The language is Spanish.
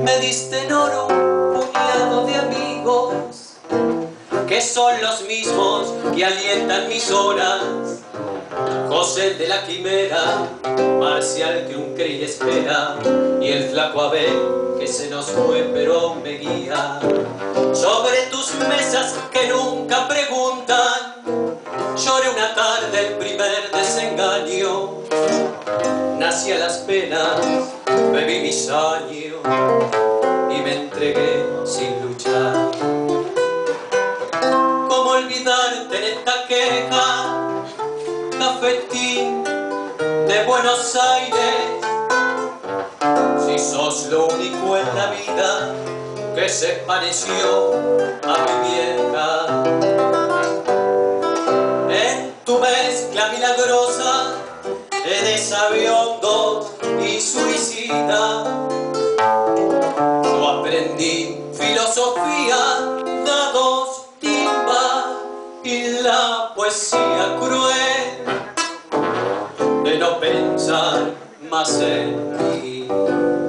Me diste en oro un puñado de amigos que son los mismos que alientan mis horas. José de la Quimera, Marcial que un crey espera, y el flaco Abel que se nos fue pero aún me guía. Sobre tus mesas que nunca preguntan, lloré una tarde el primer desengaño. Nací a las penas, bebí mis años y me entregué sin luchar. ¿Cómo olvidarte en esta queja, cafetín de Buenos Aires? Si sos lo único en la vida que se pareció a mi vieja. En tu mezcla milagrosa de sabiondo y suicida, yo aprendí filosofía, dados, timba y la poesía cruel de no pensar más en ti.